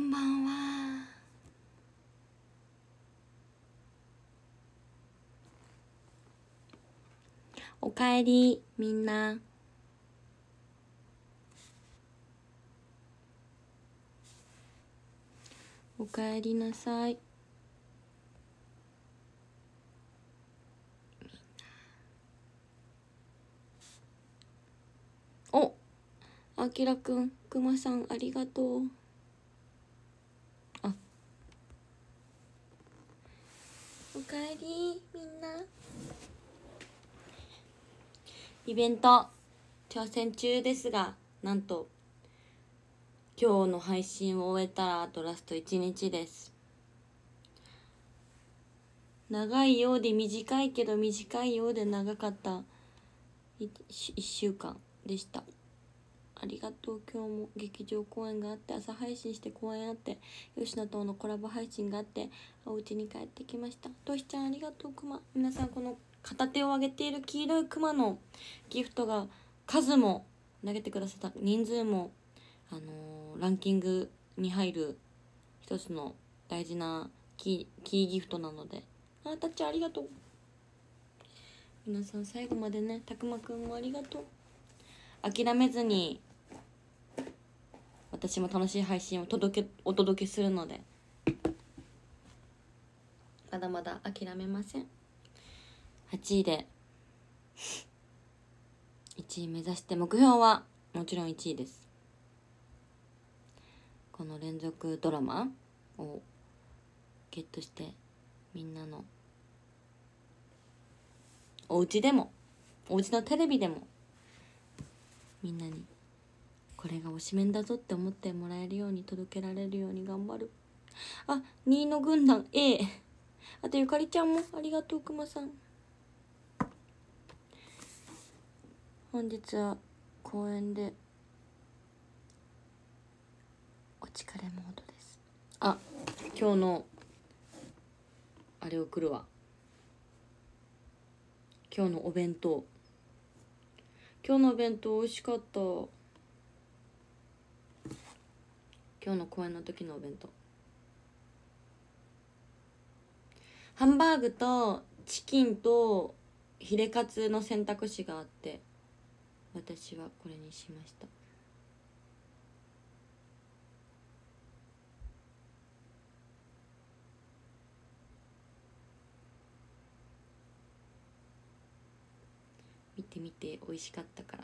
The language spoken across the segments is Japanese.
んばんは。おかえりみんな。おかえりなさい。お、あきらくん、くまさんありがとう。あ、おかえりみんな。イベント挑戦中ですが、なんと今日の配信を終えたらあとラスト1日です。長いようで短いけど短いようで長かった1週間でした。ありがとう。今日も劇場公演があって、朝配信して公演あって、吉野とのコラボ配信があって、お家に帰ってきました。としちゃんありがとう。くま、皆さんこの片手を上げている黄色いクマのギフトが数も投げてくださった人数も、ランキングに入る一つの大事なキーギフトなので、たっちゃんありがとう。皆さん最後までね、たくまくんもありがとう。諦めずに私も楽しい配信をお届けするので、まだまだ諦めません。8位で1位目指して、目標はもちろん1位です。この連続ドラマをゲットして、みんなのお家でもお家のテレビでもみんなにこれが推しメンだぞって思ってもらえるように、届けられるように頑張る。あ、2位の軍団 A。 あとゆかりちゃんもありがとう。くまさん本日は公園でお疲れモードです。あ、今日のあれ送るわ。今日のお弁当美味しかった。今日の公演の時のお弁当、ハンバーグとチキンとヒレカツの選択肢があって、私はこれにしました。見てみて、美味しかったから。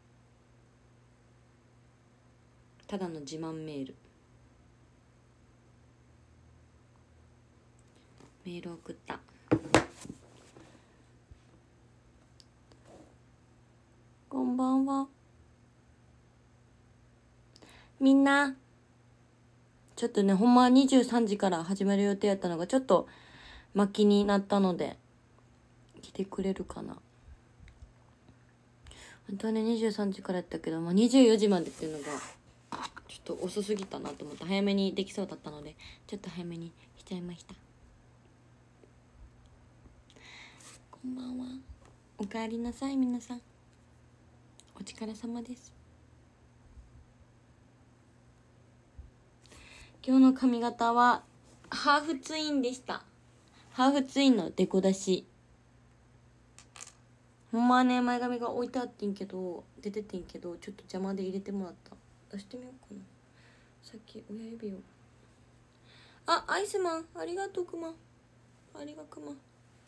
ただの自慢メール送った。こんばんはみんな。ちょっとね、ほんまは23時から始める予定やったのがちょっと巻きになったので、来てくれるかな。本当はね23時からやったけど、24時までっていうのがちょっと遅すぎたなと思って、早めにできそうだったのでちょっと早めにしちゃいました。こんばんは。おかえりなさい皆さん。お疲れ様です。今日の髪型はハーフツインでした。ハーフツインのデコ出し。ほんまはね、前髪が置いてあってんけど、出ててんけど、ちょっと邪魔で入れてもらった。出してみようかな。さっき親指を。あ、アイスマンありがとう。くまありがくま。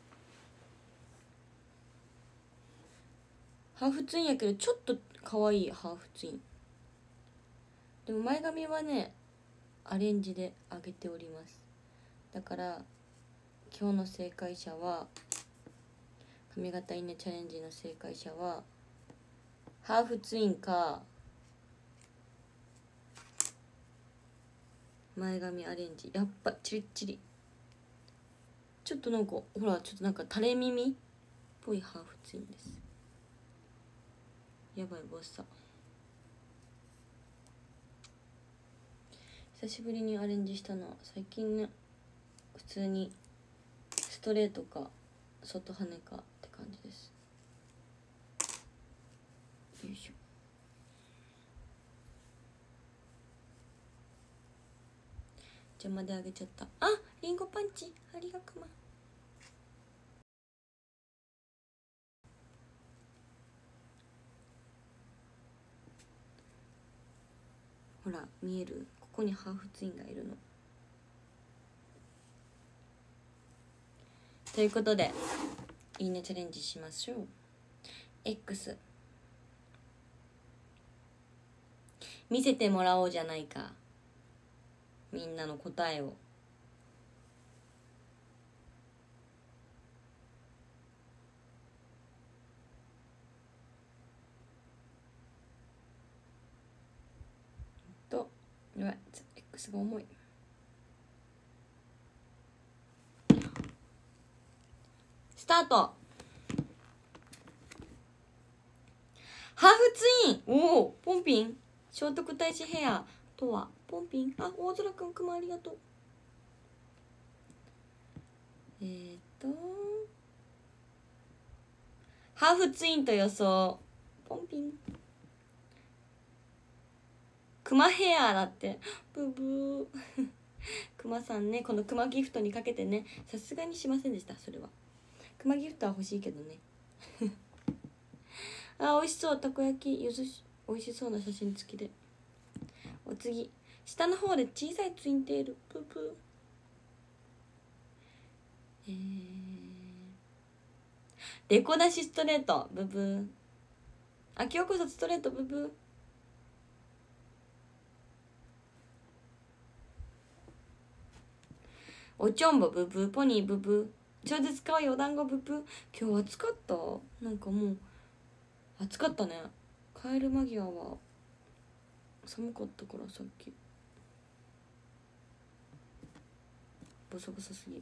ハーフツインやけどちょっと可愛いハーフツイン。でも前髪はねアレンジで上げております。だから今日の正解者は、髪型イネチャレンジの正解者はハーフツインか前髪アレンジ。やっぱチリッチリ、ちょっとなんかほら、ちょっとなんか垂れ耳っぽいハーフツインです。やばいボッサ。久しぶりにアレンジしたのは、最近ね普通にストレートか外羽かって感じです。よいしょ。 邪魔であげちゃった。あ、リンゴパンチありがくま。ほら見える？ここにハーフツインがいるの。ということでいいねチャレンジしましょう。 X 見せてもらおうじゃないか、みんなの答えを。とうわ X が重い。スタート。ハーフツイン。おお、ポンピン聖徳太子ヘアとはポンピン。あ、大空くんくまありがとう。ハーフツインと予想。ポンピン。クマヘアだって。ブブー。クマさんね、このクマギフトにかけてね、さすがにしませんでした。それはクマギフトは欲しいけどね。あ、美味しそう。たこ焼きゆずし美味しそうな写真付きで。お次、下の方で小さいツインテール。プープー。デコ出しストレート。ブブー。あ、今日こそストレート。ブブー。おちょんぼ。ブブー。ポニー。ブブー。超絶かわいいお団子。ブブー。今日暑かった。なんかもう暑かったね。帰る間際は寒かったからさっきボソボソすぎ。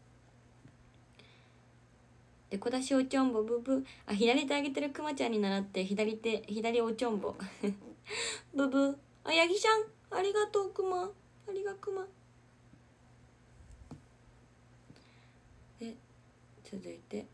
でこだしおちょんぼ。ブブ。あ、左手上げてるくまちゃんに習って左おちょんぼ。ブブ。あ、ヤギちゃんありがとう。くまありがくま。で続いて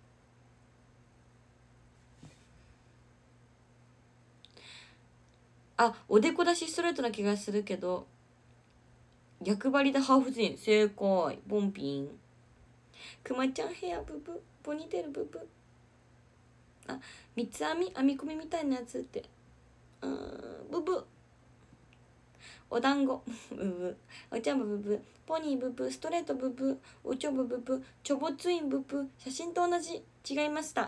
あ、おでこ出しストレートな気がするけど逆張りでハーフツイン。正解。ボンピン。くまちゃんヘア。ブブ。ポニーテール。ブブ。あ、三つ編み込みみたいなやつって。ブブ。お団子。ブブ。おちゃんぼ。ブブ。ポニー。ブブ。ストレート。ブブ。おちょぼ。ブブ。ちょぼツイン。ブブ。写真と同じ。違いました。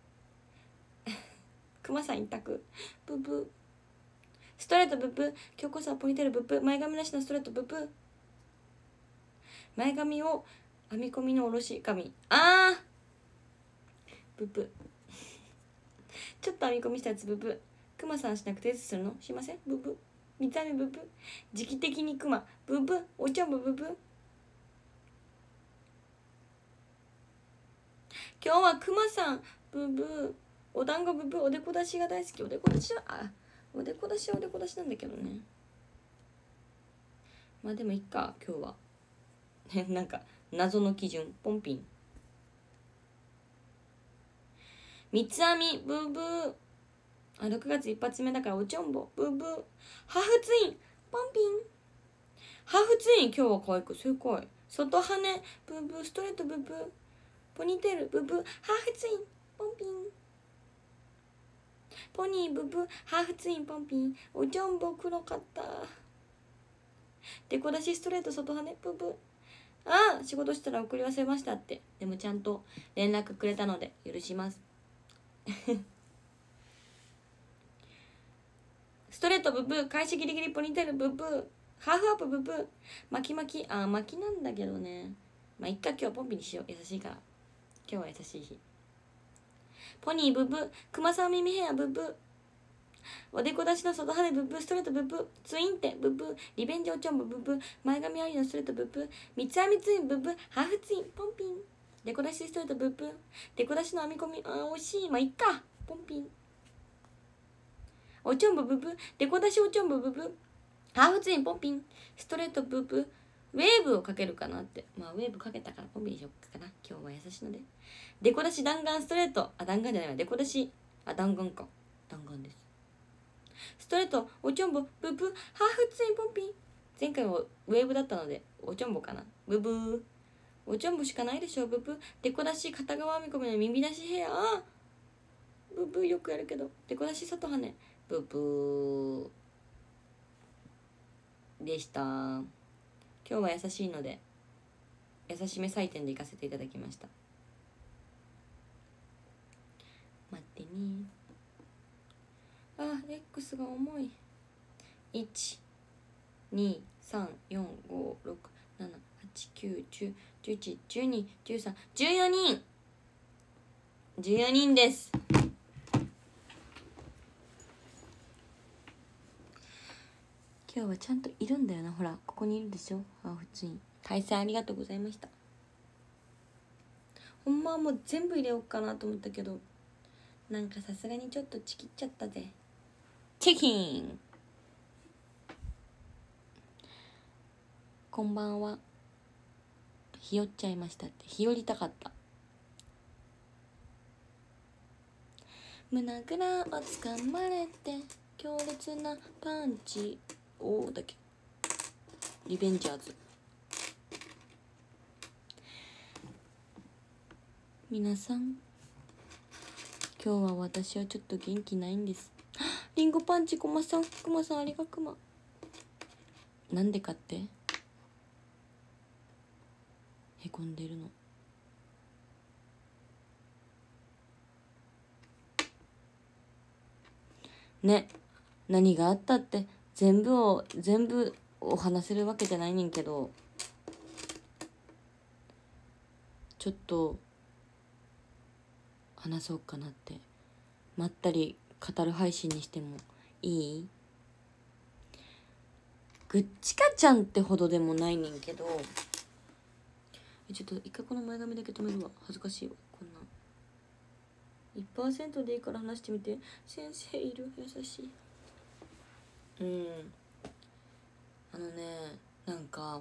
くまさん一択。ブブ。ストレート。ブブ。今日こそはポニーテール。ブブ。前髪なしのストレート。ブブ。前髪を編み込みのおろし髪。あーブブ。ちょっと編み込みしたやつ。ブブ。クマさんしなくていいするの？しません。ブブ。三つ編み。ブブ。時期的にクマ。ブブ。おちょんぼ。ブブ。今日はクマさん。ブブ。お団子。ブブ。おでこ出しが大好き。おでこ出しはおでこ出しはおでこ出しなんだけどね。まあでもいっか今日は。なんか謎の基準。ポンピン。三つ編み。ブーブー。あ、6月一発目だからおちょんぼ。ブーブー。ハーフツイン。ポンピン。ハーフツイン。今日は可愛く正解。外羽。ブーブー。ストレート。ブーブー。ポニーテール。ブーブー。ハーフツイン。ポンピン。ポニー。ブーブー。ハーフツイン。ポンピン。おちょんぼ。黒かった。デコ出しストレート。外羽。ブーブー。ああ、仕事したら送り忘れましたって。でもちゃんと連絡くれたので許します。ストレート。ブブー。返しギリギリ。ポニーテール。ブブー。ハーフアップ。ブブー。巻き巻き。あ、巻きなんだけどね。まあいっか。今日はポンピにしよう。優しいから。今日は優しい日。ポニー。ブブー。クマさん耳ヘア。ブブー。おでこ出しの外羽。ブブー。ストレート。ブブー。ツインテ。ブブー。リベンジおちょんぼ。ブブー。前髪ありのストレート。ブブー。三つ編みツイン。ブブー。ハーフツイン。ポンピン。デコ出しストレート。ブブー。デコ出しの編み込み。惜しい。まあいっか。ポンピン。おちょんぼ。ブブー。デコ出しおちょんぼ。ブブー。ハーフツイン。ポンピン。ストレート。ブブー。ウェーブをかけるかなって。まあウェーブかけたからポンピンにしよっかな。今日は優しいので。デコ出し弾丸ストレート。あ、弾丸じゃないわ。デコ出し。あ、弾丸か。弾丸です。ストレート。おちょんぼ。ブブー。ハーフツイン。ポンピン。前回はウェーブだったのでおちょんぼかな。ブブー。おちょんぼしかないでしょ。ブブー。デコ出し片側編み込みの耳出しヘア。ブブーよくやるけど。デコ出し外羽ね。ブブーでした。今日は優しいので優しめ採点で行かせていただきました。待ってね。X が重い。1 2 3 4 5 6 7 8 9 10 11 12 13 14人14人です。今日はちゃんといるんだよな。ほらここにいるでしょ。普通に対戦ありがとうございました。ほんまはもう全部入れようかなと思ったけど、なんかさすがにちょっとちきっちゃったぜ。チキンこんばんは。ひよっちゃいましたって。ひよりたかった。胸ぐらをつかまれて強烈なパンチをだけリベンジャーズ。皆さん今日は私はちょっと元気ないんです。リンゴパンチくまさんありがくま。なんでかってへこんでるの。ね、何があったって全部を話せるわけじゃないねんけど、ちょっと話そうかなって。まったり語る配信にしてもいい？ぐっちかちゃんってほどでもないねんけど、ちょっと一回この前髪だけ止めるわ。恥ずかしいわ。こんな 1% でいいから話してみて。先生いる？優しい。なんか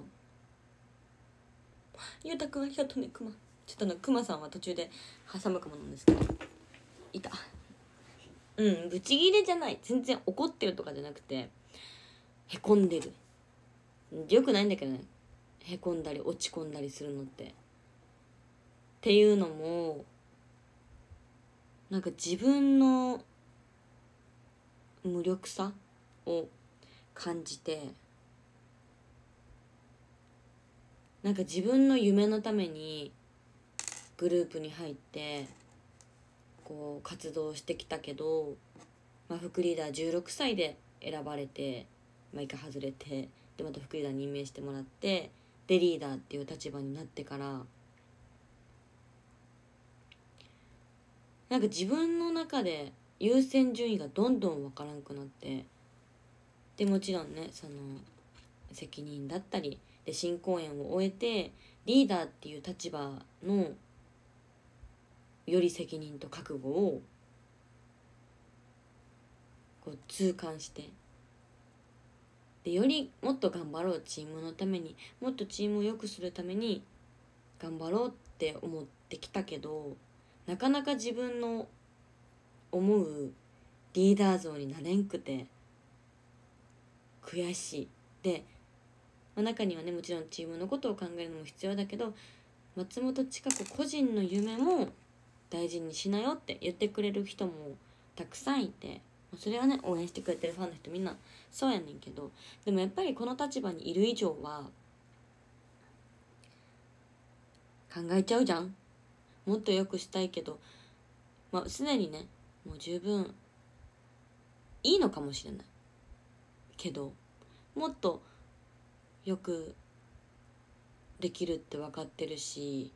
ゆうたくんありがとうね。くまちょっとくまさんは途中で挟むかもなんですけど、いた。ブチギレじゃない。全然怒ってるとかじゃなくてへこんでる。よくないんだけどね、へこんだり落ち込んだりするのって。っていうのもなんか自分の無力さを感じて、なんか自分の夢のためにグループに入ってこう活動してきたけど、副リーダー16歳で選ばれて、一回外れて、でまた副リーダーに任命してもらって、でリーダーっていう立場になってから、なんか自分の中で優先順位がどんどんわからんくなって、でもちろんねその責任だったりで新公演を終えてリーダーっていう立場のより責任と覚悟をこう痛感して、でよりもっと頑張ろう、チームのためにもっとチームを良くするために頑張ろうって思ってきたけど、なかなか自分の思うリーダー像になれんくて悔しい。で、中にはねもちろんチームのことを考えるのも必要だけど、松本千佳子個人の夢も大事にしなよって言ってくれる人もたくさんいて、それはね応援してくれてるファンの人みんなそうやねんけど、でもやっぱりこの立場にいる以上は考えちゃうじゃん。もっと良くしたいけど、すでにねもう十分いいのかもしれないけど、もっとよくできるって分かってるし、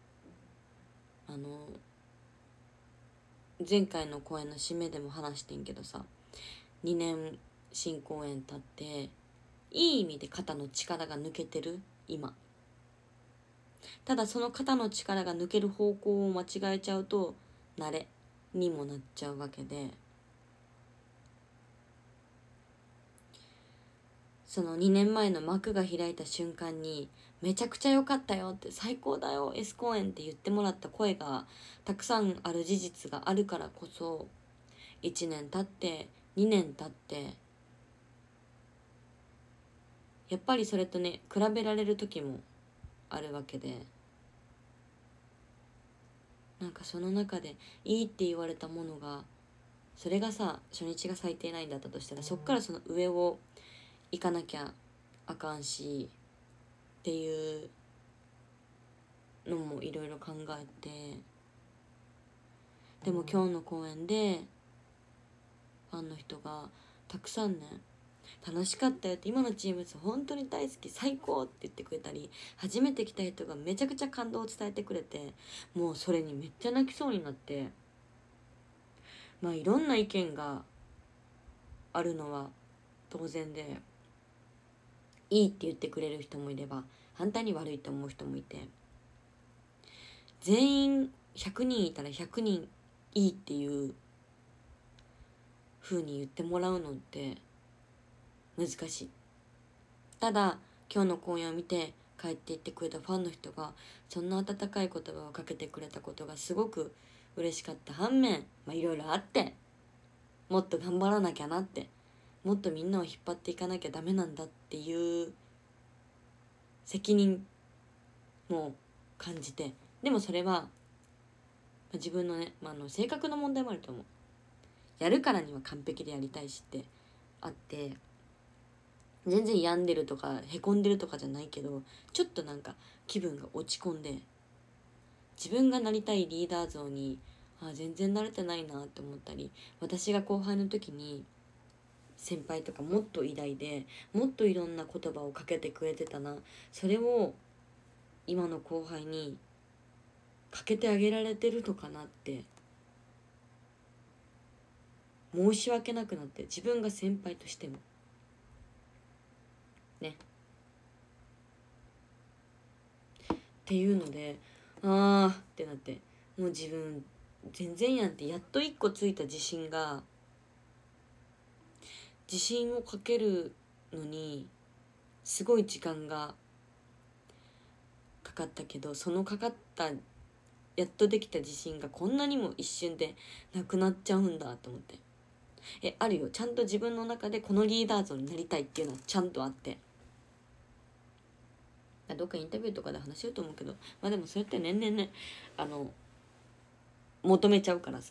前回の公演の締めでも話してんけどさ、2年新公演経っていい意味で肩の力が抜けてる今。ただその肩の力が抜ける方向を間違えちゃうと慣れにもなっちゃうわけで、その2年前の幕が開いた瞬間にめちゃくちゃ良かったよって、最高だよ S 公演って言ってもらった声がたくさんある事実があるからこそ、1年経って2年経ってやっぱりそれとね比べられる時もあるわけで、なんかその中でいいって言われたものが、それがさ初日が最低ラインだったとしたら、そっからその上を行かなきゃあかんしっていうのもいろいろ考えて、でも今日の公演でファンの人がたくさんね、楽しかったよって、今のチーム本当に大好き最高って言ってくれたり、初めて来た人がめちゃくちゃ感動を伝えてくれて、もうそれにめっちゃ泣きそうになって、まあいろんな意見があるのは当然で、いいって言ってくれる人もいれば反対に悪いと思う人もいて、全員100人いたら100人いいっていう風に言ってもらうのって難しい。ただ今日の公演を見て帰っていってくれたファンの人がそんな温かい言葉をかけてくれたことがすごく嬉しかった反面、いろいろあって、もっと頑張らなきゃなって、もっとみんなを引っ張っていかなきゃダメなんだっていう責任も感じて、でもそれは自分のね、性格の問題もあると思う。やるからには完璧でやりたいしってあって、全然病んでるとかへこんでるとかじゃないけど、ちょっとなんか気分が落ち込んで、自分がなりたいリーダー像に全然慣れてないなって思ったり、私が後輩の時に先輩とかもっと偉大でもっといろんな言葉をかけてくれてたな、それを今の後輩にかけてあげられてるのかなって申し訳なくなって、自分が先輩としてもねっていうので、ってなって、もう自分全然やんって、やっと一個ついた自信をかけるのにすごい時間がかかったけど、そのかかったやっとできた自信がこんなにも一瞬でなくなっちゃうんだと思って、あるよ、ちゃんと自分の中でこのリーダー像になりたいっていうのはちゃんとあって、どっかインタビューとかで話しようと思うけど、でもそれって年々ね求めちゃうからさ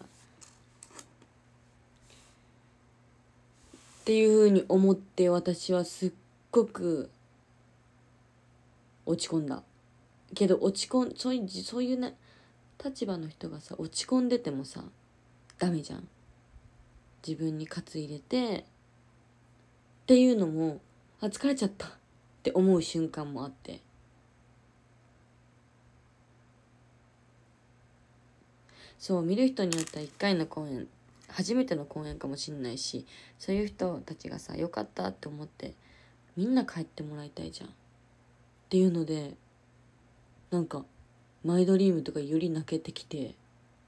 っていう風に思って、私はすっごく落ち込んだけど、そういうね立場の人がさ落ち込んでてもさダメじゃん。自分に喝入れてっていうのも、疲れちゃったって思う瞬間もあって、そう見る人によっては1回の公演初めての公演かもしんないし、そういう人たちがさよかったって思ってみんな帰ってもらいたいじゃんっていうので、なんかマイドリームとかより泣けてきて、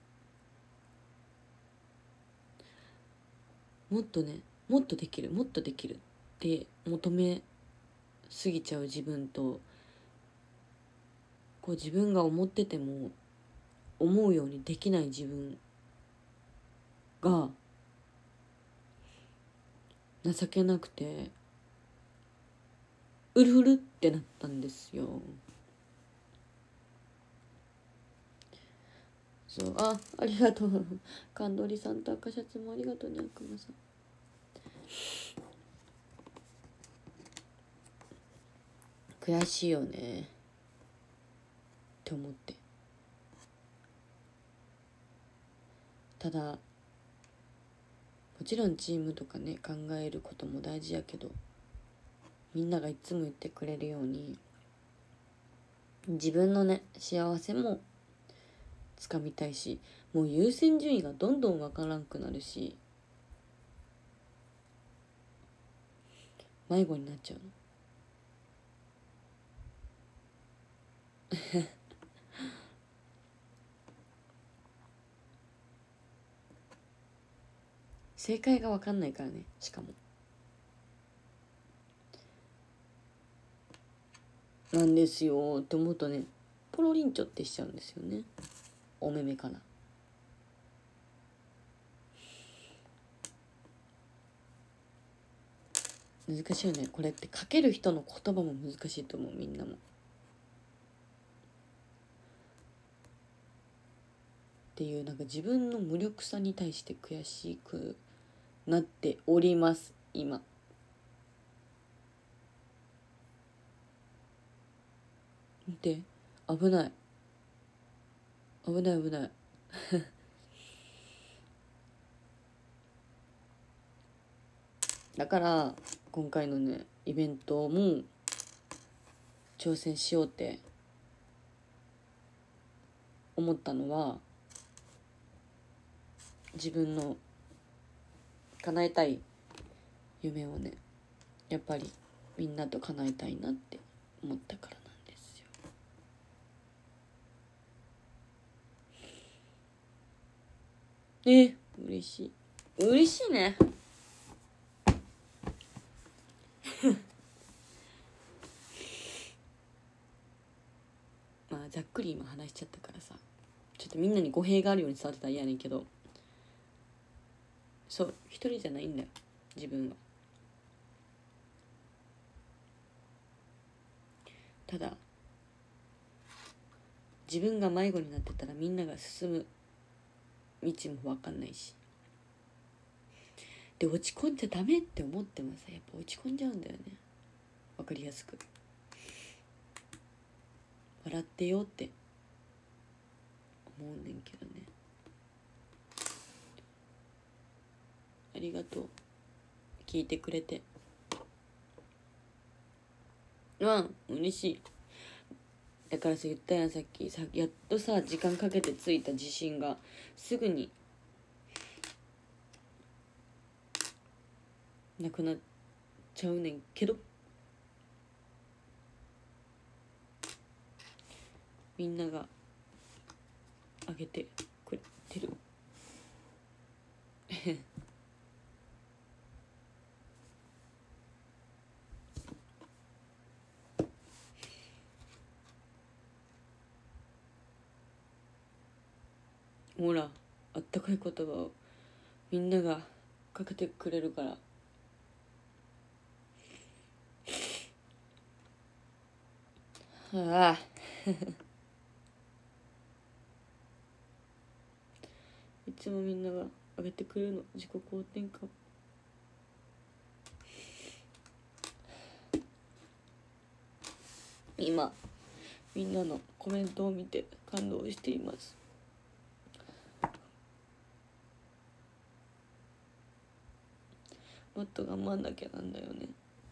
もっとねもっとできるって求めすぎちゃう自分と、こう自分が思ってても思うようにできない自分が情けなくてうるうるってなったんですよ。そう、ありがとうカンドリさんと赤シャツもありがとうね、悪魔さん。悔しいよねって思って、ただもちろんチームとかね考えることも大事やけど、みんながいつも言ってくれるように自分のね幸せもつかみたいし、もう優先順位がどんどんわからんくなるし迷子になっちゃうの正解が分かんないからね。しかもなんですよって思うとね、ポロリンチョってしちゃうんですよね、お目目から。難しいよねこれって。かける人の言葉も難しいと思う、みんなも。 ていう、なんか自分の無力さに対して悔しくなっております今。見て、危ない危ない危ないだから今回のねイベントも挑戦しようって思ったのは、自分の叶えたい夢をねやっぱりみんなと叶えたいなって思ったからなんですよ。嬉しい嬉しいねまあざっくり今話しちゃったからさ、ちょっとみんなに語弊があるように伝わってたら嫌やねんけど、そう一人じゃないんだよ自分は。ただ自分が迷子になってたらみんなが進む道も分かんないし、で落ち込んじゃダメって思ってもさ、やっぱ落ち込んじゃうんだよね。分かりやすく笑ってよって思うねんけどね。ありがとう聞いてくれて。嬉しい。だからさ言ったやんさっきさ、やっとさ時間かけてついた自信がすぐになくなっちゃうねんけど、みんながあげてくれてるほらあったかい言葉をみんながかけてくれるから。ああいつもみんながあげてくれるの、自己肯定感。今みんなのコメントを見て感動しています。もっと頑張んなきゃなんだよね。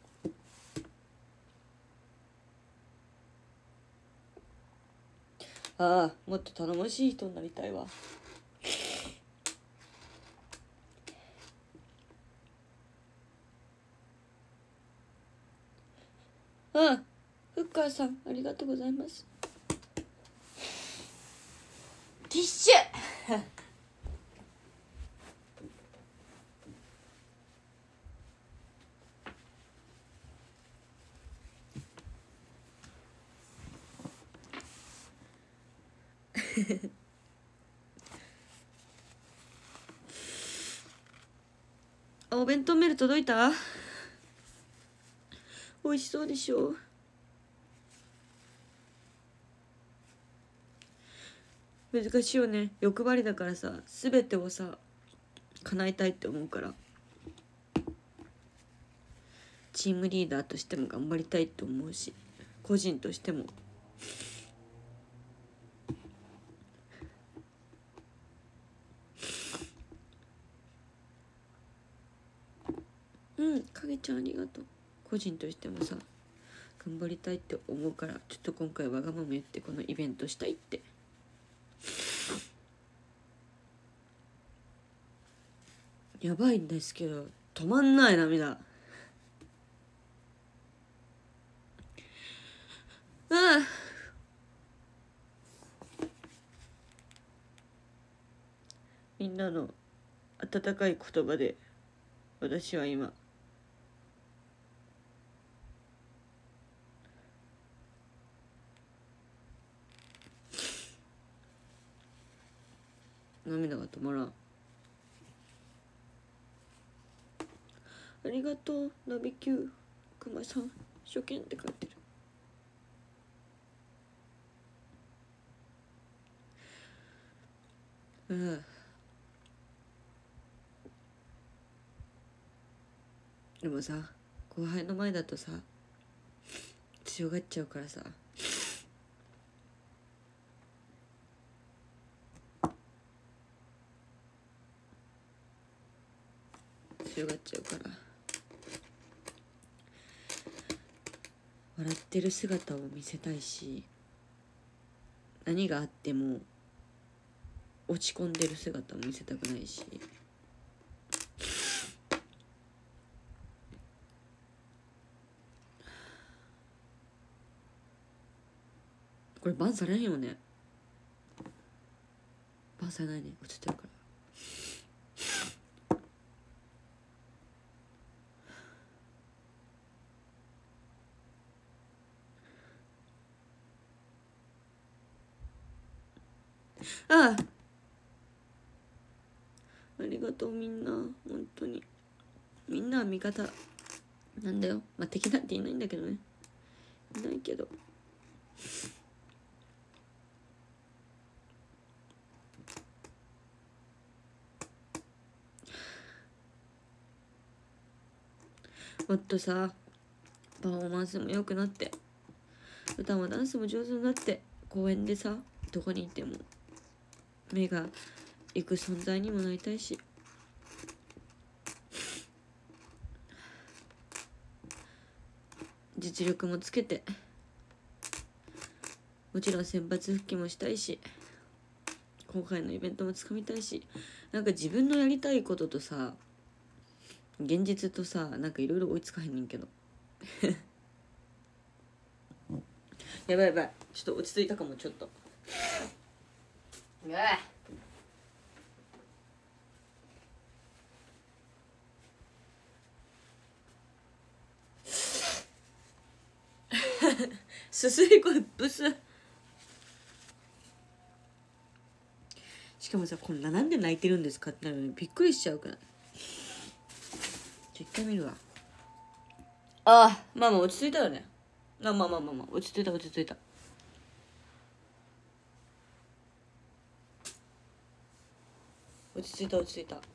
もっと頼もしい人になりたいわ。ふっかーさんありがとうございます。ティッシュお弁当メール届いた？美味しそうでしょ。難しいよね。欲張りだからさ、全てをさ叶えたいって思うから、チームリーダーとしても頑張りたいって思うし、個人としても影ちゃんありがとう。個人としてもさ頑張りたいって思うから、ちょっと今回わがまま言ってこのイベントしたいって。やばいんですけど止まんない涙。みんなの温かい言葉で私は今涙が止まらん。ありがとうナビキューくまさん、初見って書いてる。 うんでもさ後輩の前だとさ強がっちゃうからさ強がっちゃうから笑ってる姿を見せたいし何があっても落ち込んでる姿を見せたくないしこれバンされへんよねバンされないね映ってるからありがとうみんな本当にみんなは味方なんだよまあ敵なんていないんだけどねいないけどもっとさパフォーマンスも良くなって歌もダンスも上手になって公園でさどこにいても目が行く存在にもなりたいし実力もつけてもちろん選抜復帰もしたいし今回のイベントもつかみたいしなんか自分のやりたいこととさ現実とさなんかいろいろ追いつかへんねんけどやばいやばいちょっと落ち着いたかもちょっとすすり声ブスしかもさこんななんで泣いてるんですかってなるのにびっくりしちゃうから一回見るわああまあまあ落ち着いたよねまあ落ち着いた落ち着いた落ち着いた落ち着いた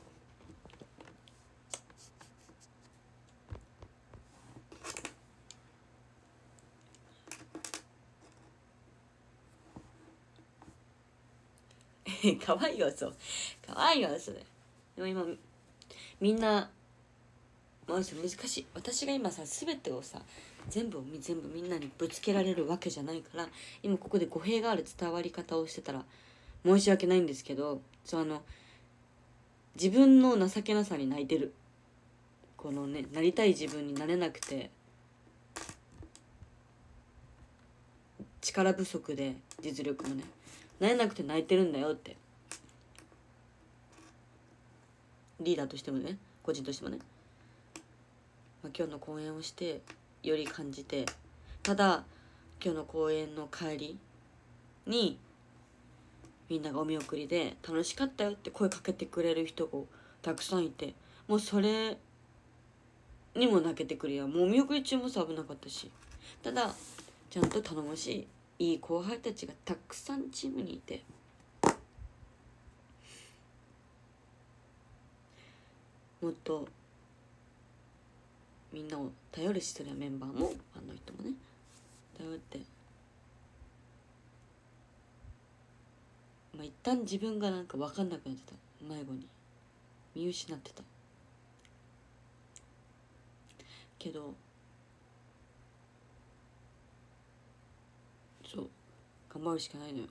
かわいいわそうかわいいわそれでも今みんなまあ難しい私が今さ全てをさ全部みんなにぶつけられるわけじゃないから今ここで語弊がある伝わり方をしてたら申し訳ないんですけど自分の情けなさに泣いてるこのねなりたい自分になれなくて力不足で実力もねなれなくて泣いてるんだよってリーダーとしてもね個人としてもね、まあ、今日の講演をしてより感じてただ今日の講演の帰りにみんながお見送りで楽しかったよって声かけてくれる人がたくさんいてもうそれにも泣けてくるやんもうお見送り中もさ危なかったしただちゃんと頼もしいいい後輩たちがたくさんチームにいてもっとみんなを頼るしそれはメンバーもファンの人もね頼ってまあ一旦自分がなんか分かんなくなってた迷子に見失ってたけどそう頑張るしかないのよ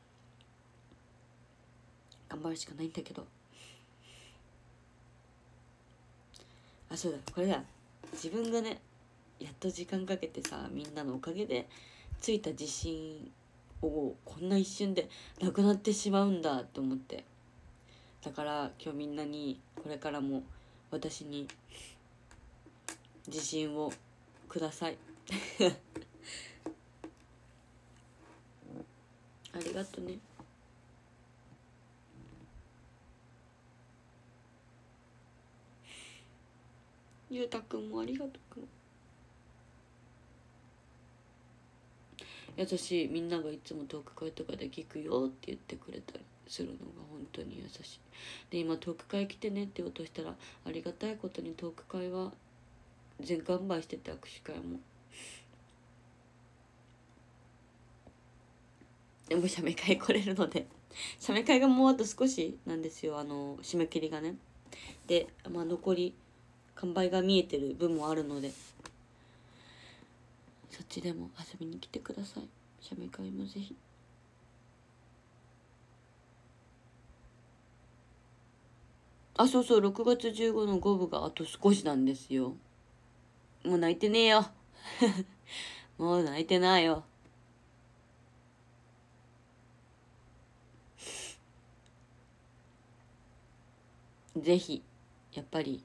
頑張るしかないんだけどあそうだこれだ自分がねやっと時間かけてさみんなのおかげでついた自信をこんな一瞬でなくなってしまうんだと思ってだから今日みんなにこれからも私に自信をくださいありがとねゆうたくんもありがとう優しいみんながいつもトーク会とかで聞くよって言ってくれたりするのが本当に優しい。で今トーク会来てねって言おうとしたら、ありがたいことにトーク会は全完売してて、握手会も。でも写メ会来れるので写メ会がもうあと少しなんですよ、締め切りがね。で、残り完売が見えてる分もあるので、そっちでも遊びに来てください。写メ会もぜひ。そうそう、6月15の5部があと少しなんですよ。もう泣いてねえよもう泣いてないよ。ぜひやっぱり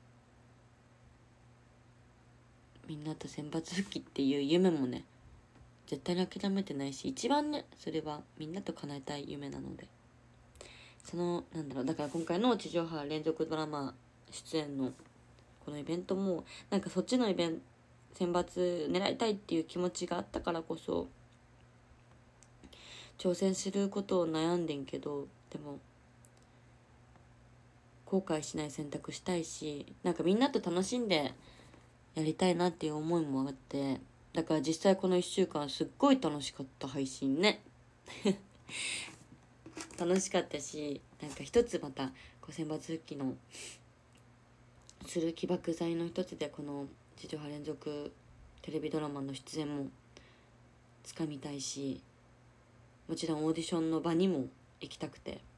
みんなと選抜復帰っていう夢もね、絶対に諦めてないし、一番ねそれはみんなと叶えたい夢なので、だから今回の地上波連続ドラマ出演のこのイベントも、なんかそっちの選抜狙いたいっていう気持ちがあったからこそ挑戦することを悩んでんけど、でも後悔しない選択したいし、なんかみんなと楽しんでやりたいなっていう思いもあって、だから実際この1週間すっごい楽しかった。配信ね楽しかったし、なんか一つまた選抜復帰のする起爆剤の一つで、この地上波連続テレビドラマの出演もつかみたいし、もちろんオーディションの場にも行きたくて、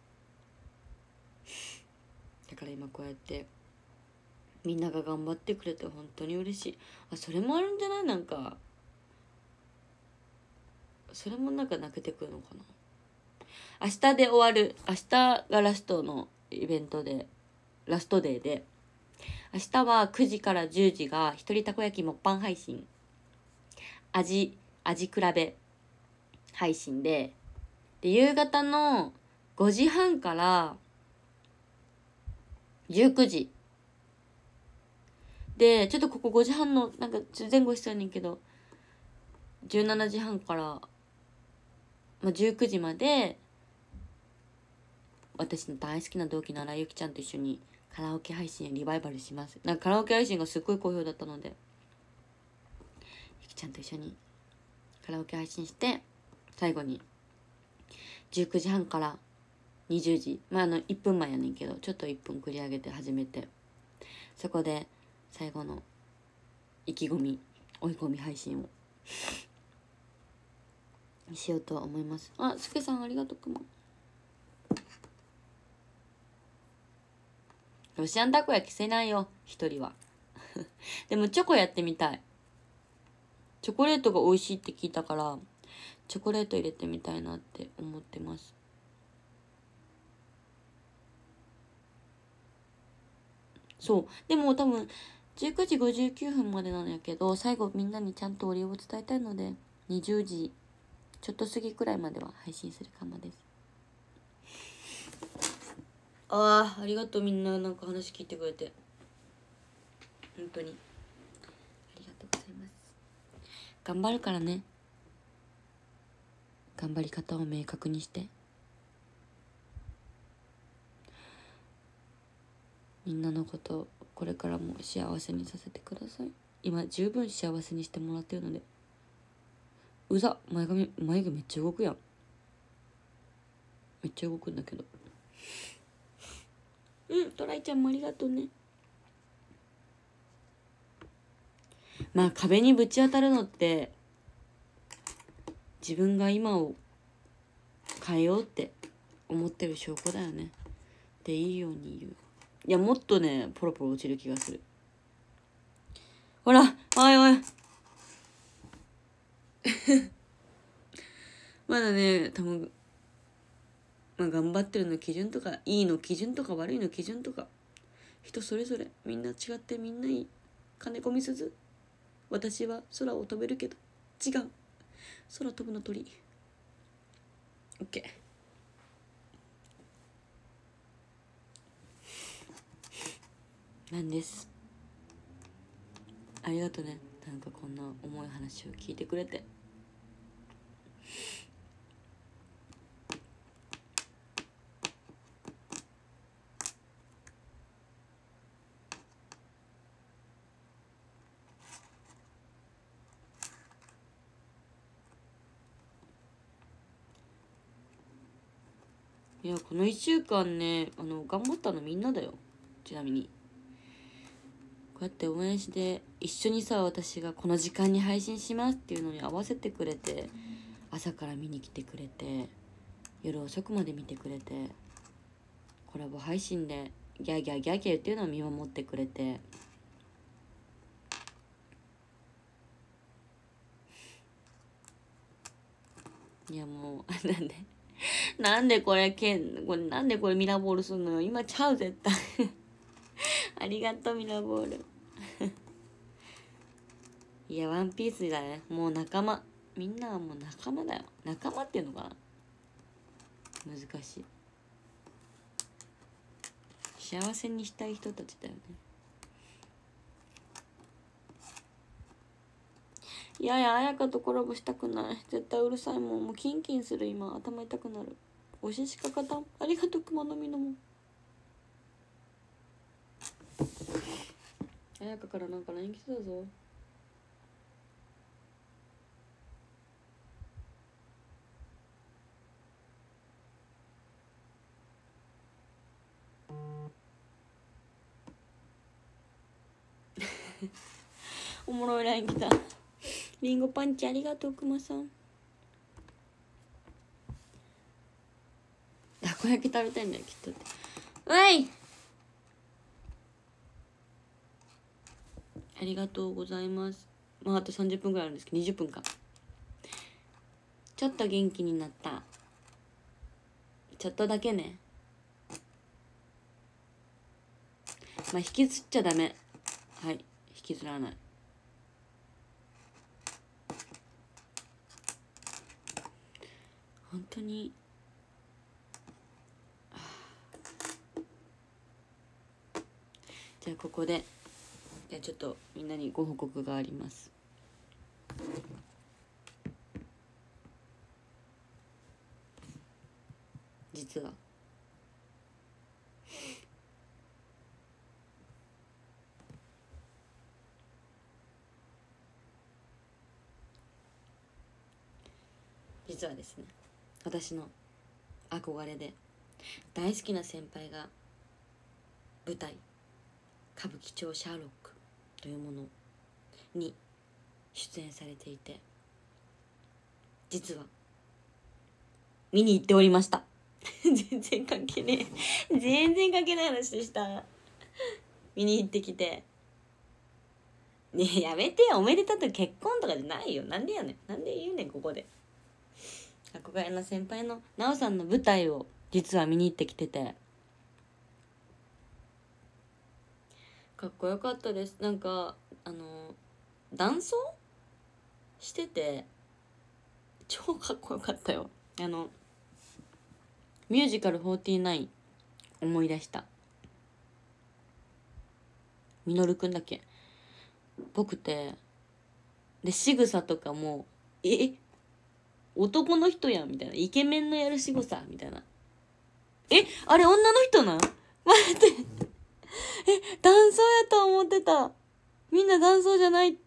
だから今こうやってみんなが頑張ってくれて本当に嬉しい。それもあるんじゃない？なんかそれもなんか泣けてくるのかな。明日で終わる。明日がラストのイベントで、ラストデーで、明日は9時から10時が一人たこ焼きもっぱん配信、味比べ配信で、夕方の5時半から19時で、ちょっとここ5時半のなんか前後したんねんけど、17時半から、19時まで私の大好きな同期の荒井由紀ちゃんと一緒にカラオケ配信リバイバルします。なんかカラオケ配信がすっごい好評だったので、ゆきちゃんと一緒にカラオケ配信して、最後に19時半から20時、1分前やねんけど、ちょっと1分繰り上げて始めて、そこで最後の意気込み追い込み配信をしようとは思います。すけさんありがとう。くまロシアンたこ焼きせないよ一人はでもチョコやってみたい。チョコレートが美味しいって聞いたから、チョコレート入れてみたいなって思ってます。そうでも多分19時59分までなんやけど、最後みんなにちゃんとお礼を伝えたいので20時ちょっと過ぎくらいまでは配信するかもです。ありがとう。みんななんか話聞いてくれて本当にありがとうございます。頑張るからね。頑張り方を明確にして、みんなのことこれからも幸せにさせてください。今十分幸せにしてもらってるので。眉毛めっちゃ動くやん。めっちゃ動くんだけど。トライちゃんもありがとうね。壁にぶち当たるのって自分が今を変えようって思ってる証拠だよね。でいいように言う。いやもっとねポロポロ落ちる気がする。ほらおいおいまだね多分頑張ってるの基準とか、いいの基準とか悪いの基準とか人それぞれ、みんな違って、みんないい。金子みすず、私は空を飛べるけど違う、空飛ぶの鳥。オッケーなんです。ありがとね。なんかこんな重い話を聞いてくれて。 いやこの1週間ね頑張ったのみんなだよ。ちなみにこうやって応援して一緒にさ、私がこの時間に配信しますっていうのに合わせてくれて、朝から見に来てくれて、夜遅くまで見てくれて、コラボ配信でギャーギャーギャーギャー言ってるのを見守ってくれて、いやもうなんでこれなんでこれミラーボールすんのよ。今ちゃう絶対ありがとうミラーボールいやワンピースだね。もう仲間、みんなはもう仲間だよ。仲間っていうのかな、難しい。幸せにしたい人たちだよね。いやいや、彩香とコラボしたくない。絶対うるさいもん。もうキンキンする。今頭痛くなる。おししかかたん、ありがとう熊の実のも。彩香からなんか LINE 来てたぞ。おもろい LINE 来た。リンゴパンチありがとうくまさん。たこ焼き食べたいんだよきっとって。うい、ありがとうございます。まああと30分ぐらいあるんですけど、20分か。ちょっと元気になった。ちょっとだけね。まあ引きずっちゃダメ。はい、引きずらない。本当にじゃあここで、じゃあちょっとみんなにご報告があります。実はですね、私の憧れで大好きな先輩が舞台歌舞伎町シャーロックというものに出演されていて、実は見に行っておりました全然関係ねえ全然関係ない話でした。見に行ってきて、ねえやめてよ、おめでたと結婚とかじゃないよ。なんでやねん、なんで言うねんここで。憧れの先輩の奈緒さんの舞台を実は見に行ってきてて、かっこよかったです。なんか男装してて超かっこよかったよ。ミュージカル49思い出した。ミノルくんだっけぽくて、で仕草とかも男の人やんみたいな、イケメンのやる仕草みたいな、あれ女の人なん待って男装やと思ってた。みんな男装じゃないって。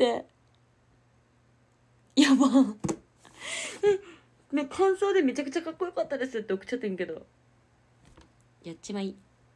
やばね、感想でめちゃくちゃかっこよかったですって送っちゃってんけど、やっちまい。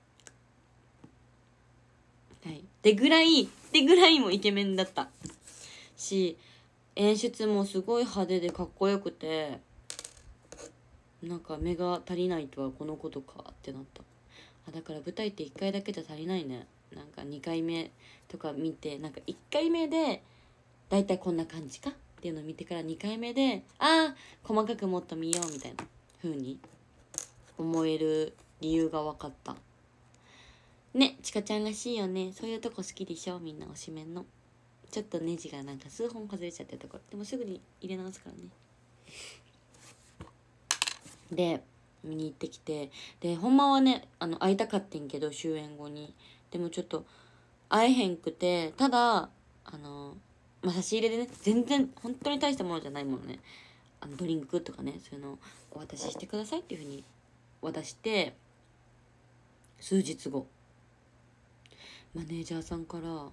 はいでぐらいもイケメンだったし、演出もすごい派手でかっこよくて、なんか目が足りないとはこのことかってなった。だから舞台って1回だけじゃ足りないね。なんか2回目とか見て、なんか1回目でだいたいこんな感じかっていうのを見てから2回目で細かくもっと見ようみたいな風に思える理由が分かったね。ちかちゃんらしいよね。そういうとこ好きでしょみんな。推しメンのちょっとネジがなんか数本外れちゃってるところでもすぐに入れ直すからね。で見に行ってきて、でほんまはね会いたかってんけど終演後に、でもちょっと会えへんくて、ただ差し入れでね、全然本当に大したものじゃないものね、ドリンクとかね、そういうのをお渡ししてくださいっていうふうに渡して、数日後マネージャーさんから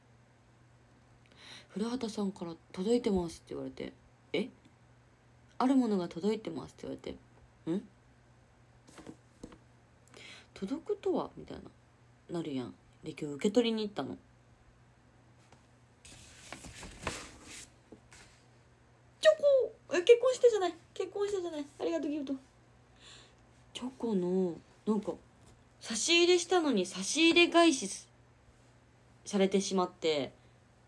「古畑さんから届いてます」って言われて「あるものが届いてます」って言われて「ん?」 届くとはみたいななるやん。で今日受け取りに行ったの。チョコ結婚してじゃない、結婚してじゃない、ありがとうギフト。チョコのなんか差し入れしたのに差し入れ返しされてしまって、え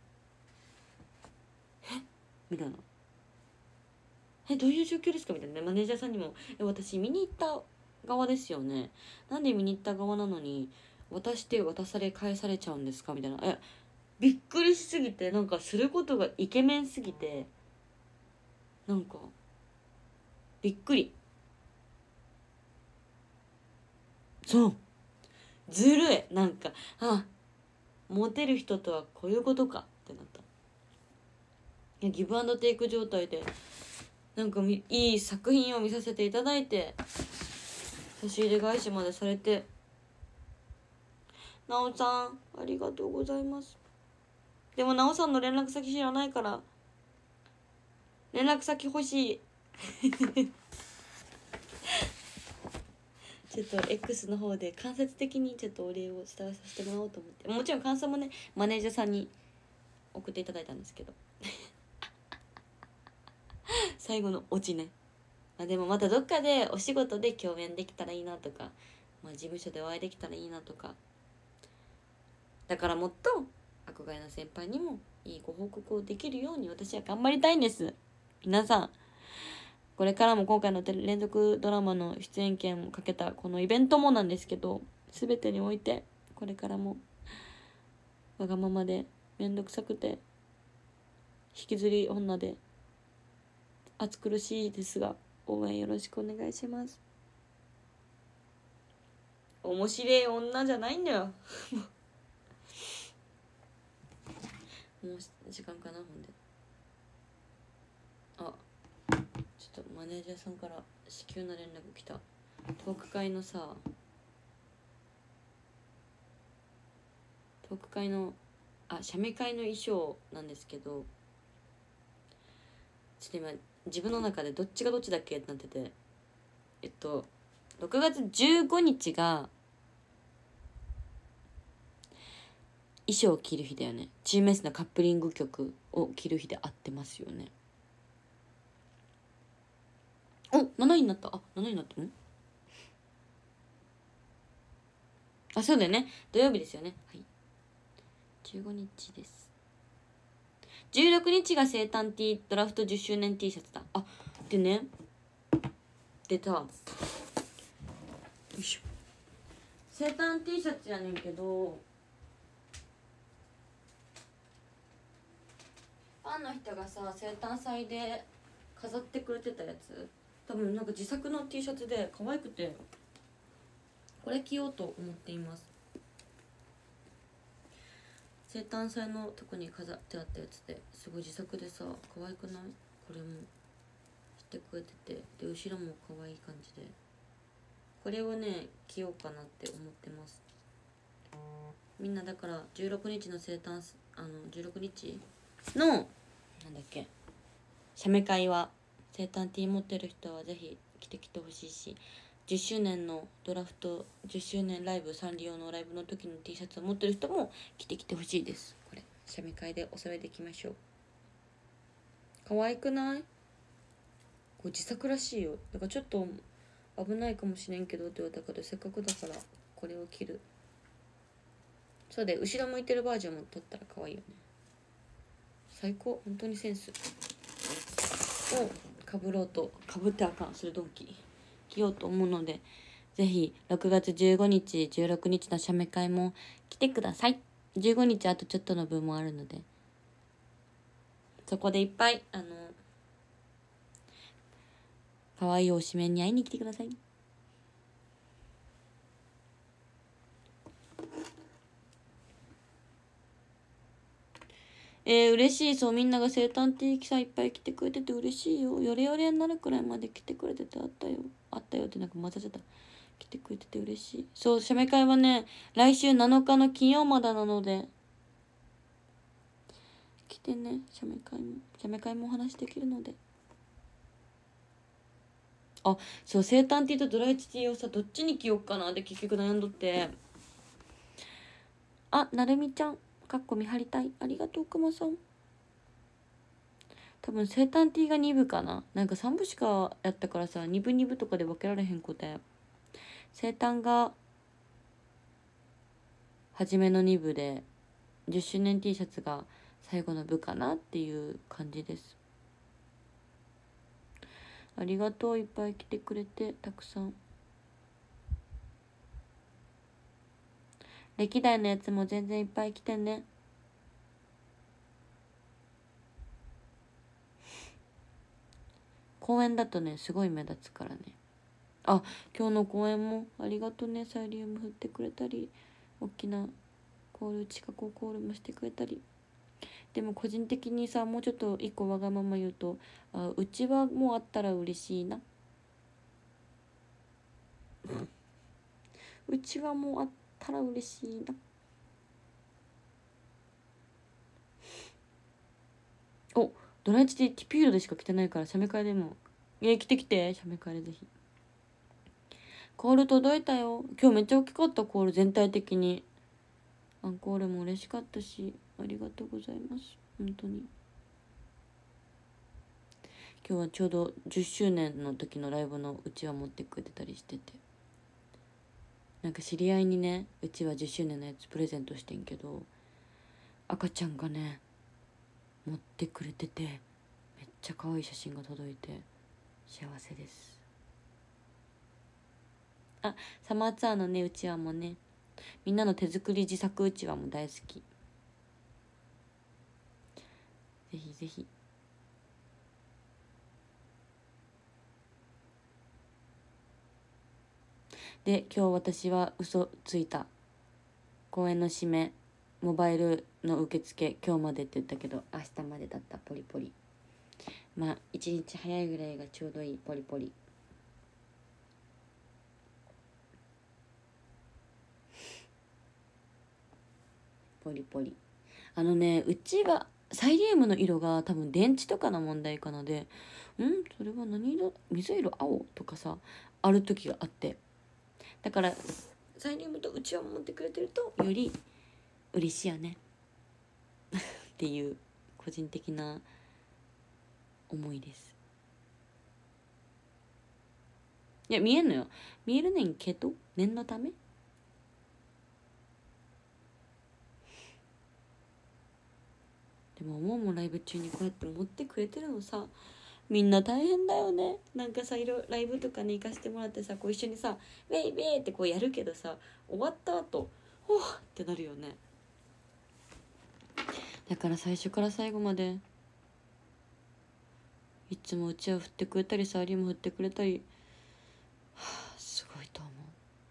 みたいな、どういう状況ですかみたいな、マネージャーさんにも私見に行った側ですよね、なんで見に行った側なのに渡して渡され返されちゃうんですかみたいな、びっくりしすぎて、なんかすることがイケメンすぎて、なんかびっくり。そうずるい、なんかモテる人とはこういうことかってなった。いやギブアンドテイク状態でなんかいい作品を見させていただいて、差し入れ返しまでされて、なおさんありがとうございます。でもなおさんの連絡先知らないから連絡先欲しいちょっと X の方で間接的にちょっとお礼を伝えさせてもらおうと思って、もちろん感想もねマネージャーさんに送っていただいたんですけど最後のオチね。でもまたどっかでお仕事で共演できたらいいなとか、事務所でお会いできたらいいなとか、だからもっと憧れの先輩にもいいご報告をできるように私は頑張りたいんです。皆さんこれからも今回の連続ドラマの出演権をかけたこのイベントもなんですけど、全てにおいてこれからもわがままでめんどくさくて引きずり女で暑苦しいですが応援よろしくお願いします。面白い女じゃないんだよもう時間かな。ほんでちょっとマネージャーさんから至急な連絡来た。トーク会の写メ会の衣装なんですけど、ちょっと今自分の中でどっちがどっちだっけってなってて、6月15日が衣装を着る日だよね。チーム S のカップリング曲を着る日で合ってますよね。7位になった。7位になったの？そうだよね、土曜日ですよね。はい、15日です。16日が生誕 T ドラフト10周年 T シャツだ。でね出た、よいしょ、生誕 T シャツやねんけど、ファンの人がさ生誕祭で飾ってくれてたやつ、多分なんか自作の T シャツで可愛くてこれ着ようと思っています。生誕祭のとこに飾ってあったやつですごい自作でさ可愛くない？これもしてくれてて、で後ろも可愛い感じで、これをね着ようかなって思ってます。みんなだから16日の生誕16日のなんだっけ写メ会は生誕 T 持ってる人はぜひ着てきてほしいし、10周年のドラフト10周年ライブサンリオのライブの時の T シャツを持ってる人も着てきてほしいです。これ写メ会でお揃いでいきましょう。可愛くない？これ自作らしいよ。だからちょっと危ないかもしれんけどって言われたけど、せっかくだからこれを着る。そうで後ろ向いてるバージョンも撮ったら可愛いよね。最高、本当にセンスをかぶってあかん、それドンキ着ようと思うので、ぜひ6月15日16日の写メ会も来てください。15日あとちょっとの分もあるので、そこでいっぱい可愛い推しメンに会いに来てください。嬉しい。そうみんなが生誕 T さいっぱい来てくれてて嬉しいよ。ヨレヨレになるくらいまで来てくれててあったよってなんか混ざっちゃった。来てくれてて嬉しい。そう写メ会はね来週7日の金曜までなので来てね。写メ会もお話できるのであ、そう、生誕ティーとドライチティーをさ、どっちに着ようかなって結局悩んどって。あ、なるみちゃんかっこ見張りたい、ありがとうくまさん。多分生誕ティーが2部かな。なんか3部しかやったからさ、2部2部とかで分けられへん子で、生誕が初めの2部で10周年 T シャツが最後の部かなっていう感じです。ありがとう、いっぱい来てくれて、たくさん。歴代のやつも全然いっぱい来てね。公園だとねすごい目立つからね。あ、今日の公演もありがとうね。サイリウム振ってくれたり、大きなコール、近くコールもしてくれたり。でも個人的にさ、もうちょっと一個わがまま言うと、うちわもあったら嬉しいな。うちわもあったら嬉しいな。お、ドライチでティピューロでしか着てないから、シャメカイでも着てきて、シャメカイでぜひ。コール届いたよ。今日めっちゃ大きかった。コール全体的にアンコールも嬉しかったし、ありがとうございます、本当に。今日はちょうど10周年の時のライブのうちわ持ってくれてたりしてて、なんか知り合いにね、うちわ10周年のやつプレゼントしてんけど、赤ちゃんがね持ってくれてて、めっちゃ可愛い写真が届いて幸せです。あ、サマーツアーのねうちわもね、みんなの手作り自作うちわも大好き。ぜひぜひ。で、今日私は嘘ついた。公演の締め、モバイルの受付今日までって言ったけど明日までだった。ポリポリ。まあ一日早いぐらいがちょうどいい。ポリポリ。ポリポリ。うちはサイリウムの色が多分電池とかの問題かなで、それは何色、水色、青とかさある時があって、だからサイリウムとうちわ持ってくれてるとより嬉しいよねっていう個人的な思いです。いや見えんのよ、見えるねんけど念のため。でも思うもん、ライブ中にこうやって持ってくれてるのさ、みんな大変だよね。なんかさ、ライブとかに行かせてもらってさ、こう一緒にさウェイウェイってこうやるけどさ、終わった後ほわってなるよね。だから最初から最後までいつもうちわ振ってくれたりサーリウム振ってくれたり、すごいと思う。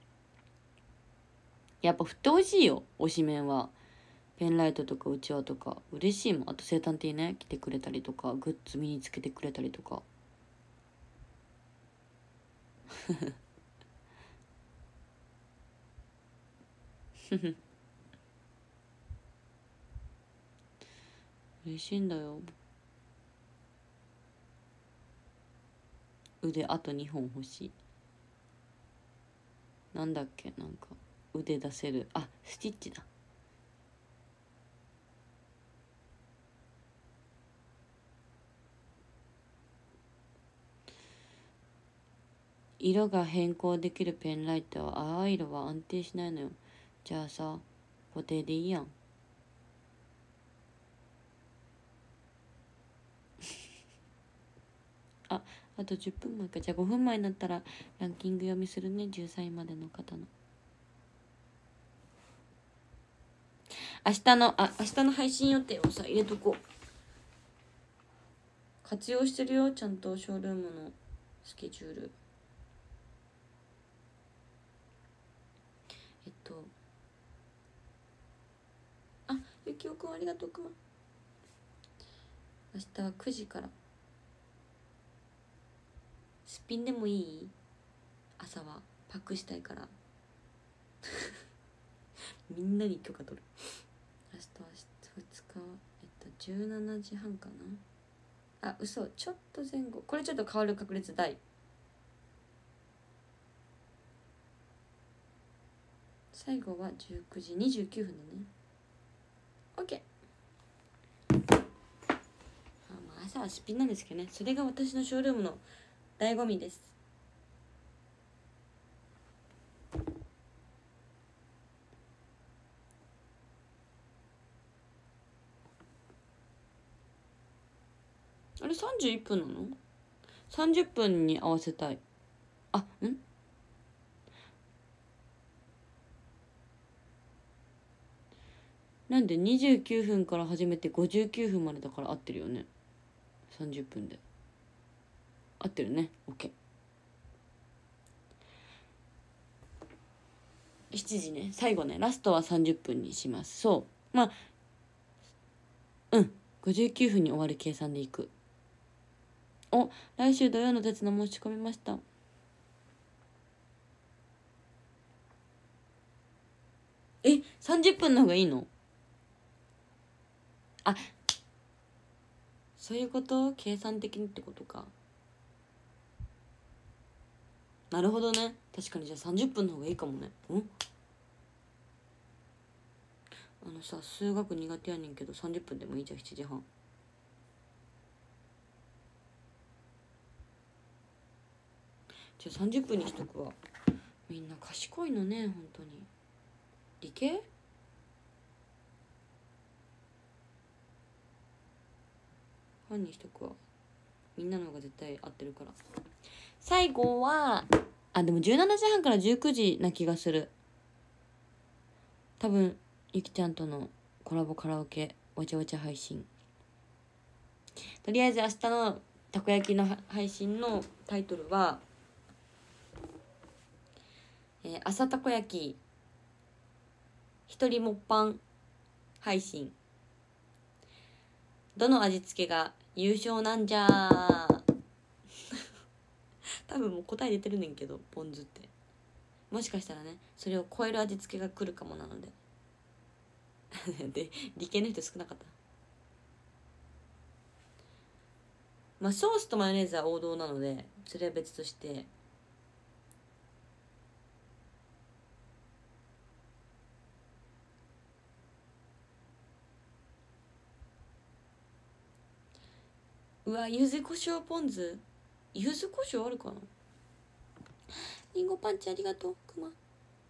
やっぱ振ってほしいよ、推しメンは。ペンライトとかうちわとか嬉しいもん。あと生誕ティーね来てくれたりとか、グッズ身につけてくれたりとか嬉しいんだよ。腕あと2本欲しい。なんだっけ、なんか腕出せる、あ、スティッチだ。色が変更できるペンライトは淡い色は安定しないのよ。じゃあさ、固定でいいやんあと10分前か。じゃあ5分前になったらランキング読みするね。13位までの方の明日の配信予定をさ入れとこう。活用してるよ、ちゃんとショールームのスケジュール。ゆきおくんありがとうくま。明日は9時から。すっぴんでもいい？朝はパックしたいからみんなに許可取る。明日は2日17時半かな。嘘、ちょっと前後。これちょっと変わる確率大。 最後は19時29分だね。 OK。 まあ朝はすっぴんなんですけどね、それが私のショールームの醍醐味です。あれ31分なの？30分に合わせたい。なんで29分から始めて59分までだから合ってるよね。30分で合ってるね。 OK。 7時ね、最後ね、ラストは30分にします。そうまあ59分に終わる計算でいく。来週土曜の鉄の申し込みました。30分の方がいいの？そういうこと？計算的にってことか。なるほどね。確かにじゃあ30分の方がいいかもね。数学苦手やねんけど30分でもいいじゃん。7時半。じゃあ30分にしとくわ。みんな賢いのね、本当に。理系？半にしとくわ。みんなの方が絶対合ってるから。最後はでも17時半から19時な気がする。多分ゆきちゃんとのコラボカラオケわちゃわちゃ配信。とりあえず明日のたこ焼きの配信のタイトルは、朝たこ焼き一人もっぱん配信。どの味付けが優勝なんじゃ多分もう答え出てるねんけど、ポン酢ってもしかしたらね、それを超える味付けが来るかもなのでで、理系の人少なかった。まあソースとマヨネーズは王道なのでそれは別として、うわ、柚子胡椒ポン酢。柚子胡椒あるかな。リンゴパンチありがとうクマ。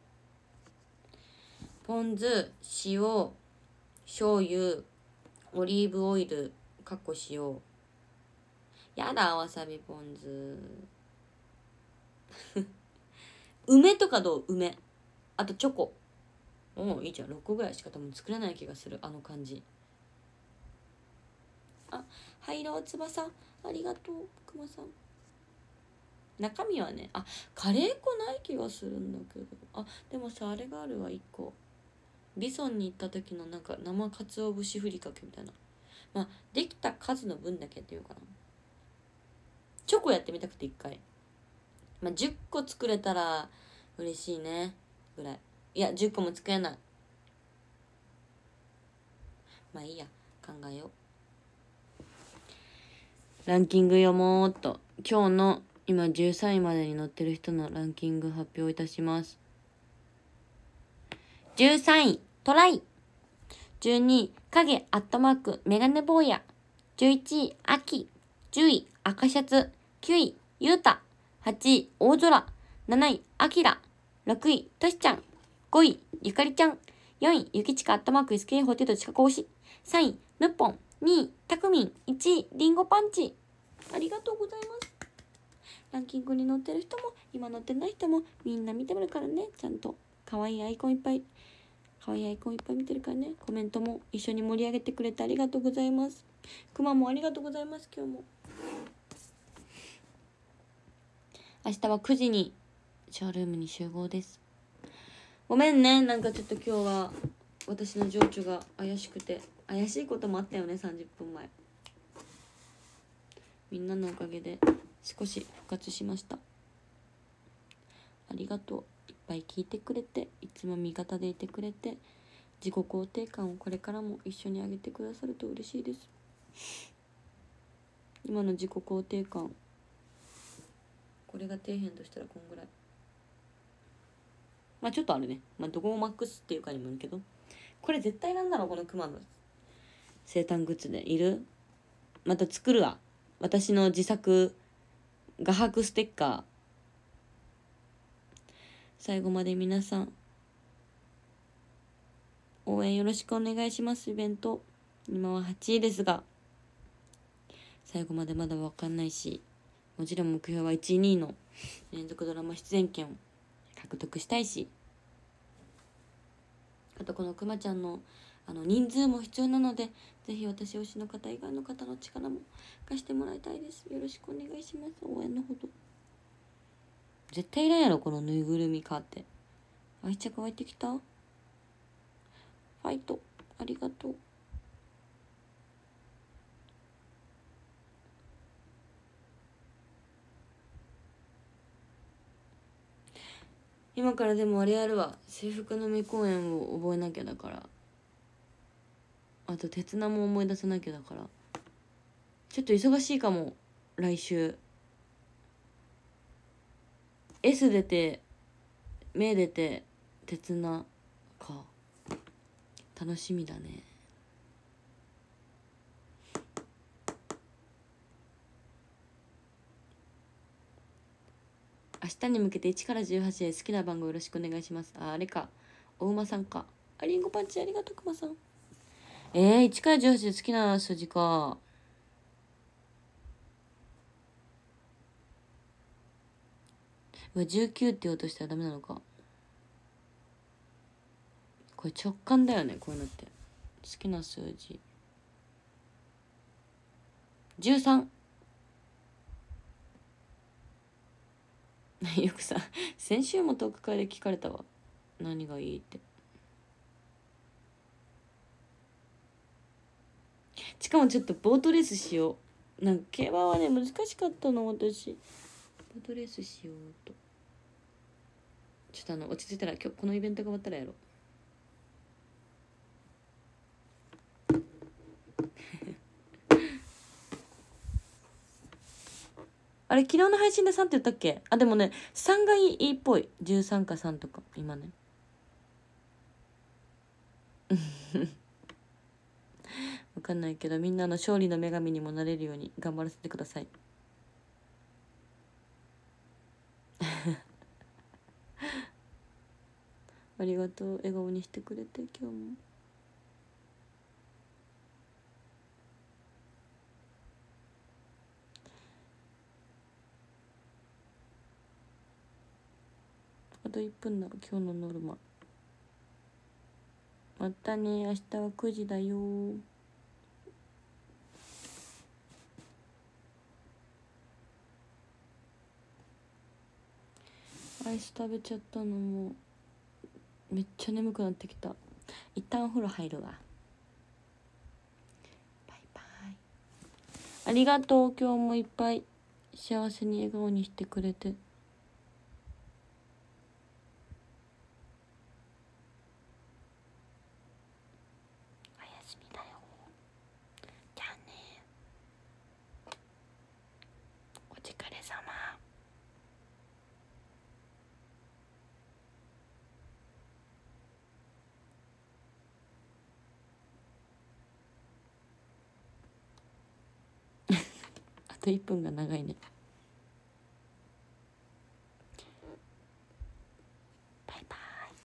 ポン酢、塩、醤油、オリーブオイルかっこ塩。やだ、わさびポン酢梅とかどう？梅。あとチョコ。いいじゃん。6個ぐらいしか多分作れない気がする、あの感じ。ハイロー翼ありがとうくまさん。中身はね、カレー粉ない気がするんだけど、でもさ、あれがあるわ1個。ビソンに行った時のなんか生鰹節ふりかけみたいな。まあできた数の分だけっていうかな。チョコやってみたくて1回。10個作れたら嬉しいねぐらい。いや10個も作れない。まあいいや、考えよう。ランキング読もうっと。今日の今13位までに載ってる人のランキング発表いたします。13位トライ、12位影アットマークメガネ坊や、11位秋、10位赤シャツ、9位ゆうた、8位大空、7位あきら、6位としちゃん、5位ゆかりちゃん、4位ゆきちかアットマーク SK48 近く推し、3位ぬっぽん、2位たくみん、1位リンゴパンチ。ありがとうございます。ランキングに載ってる人も今載ってない人もみんな見てるからね。ちゃんと可愛いアイコンいっぱい見てるからね。コメントも一緒に盛り上げてくれてありがとうございます。くまもありがとうございます。今日も明日は9時にショールームに集合です。ごめんね、なんかちょっと今日は私の情緒が怪しくて、怪しいこともあったよね。30分前みんなのおかげで少し復活しました。ありがとう。いっぱい聞いてくれて、いつも味方でいてくれて、自己肯定感をこれからも一緒に上げてくださると嬉しいです。今の自己肯定感、これが底辺としたらこんぐらい。 まあちょっとあるね。まあどこもマックスっていうかにもよるけど、これ絶対なんだろう、このクマの生誕グッズでいる。また作るわ、私の自作画伯ステッカー。最後まで皆さん応援よろしくお願いします。イベント今は8位ですが、最後までまだ分かんないし、もちろん目標は1位2位の連続ドラマ出演権を獲得したいし、あとこのくまちゃんの人数も必要なので、ぜひ私推しの方以外の方の力も貸してもらいたいです。よろしくお願いします。応援のほど。絶対いらんやろこのぬいぐるみかって。愛着湧いてきた。ファイトありがとう。今からでもあれやるわ、制服の目公演を覚えなきゃだから、あと鉄菜も思い出さなきゃだから、ちょっと忙しいかも来週。 S 出て目出て鉄菜か、楽しみだね。明日に向けて1から18へ好きな番号よろしくお願いします。あれか、お馬さんか。リンゴパンチありがとうくまさん。1から18で好きな数字か。19って言おうとしたらダメなのか。これ直感だよね、こういうのって。好きな数字13。よくさ、先週もトーク会で聞かれたわ、何がいいって。しかもちょっとボートレースしよう。なんか競馬はね難しかったの私。ボートレースしようと。ちょっと落ち着いたら、今日このイベントが終わったらやろう。あれ昨日の配信で3って言ったっけ。でもね3がいいっぽい。13か3とか今ね。分かんないけど、みんなの勝利の女神にもなれるように頑張らせてください。ありがとう、笑顔にしてくれて今日も。あと1分だ、今日のノルマ。またね、明日は9時だよ。アイス食べちゃったのもめっちゃ眠くなってきた。一旦お風呂入るわ。バイバイ。ありがとう、今日もいっぱい幸せに笑顔にしてくれて。おやすみだよ。じゃあね、お疲れ様。あと1分が長いね。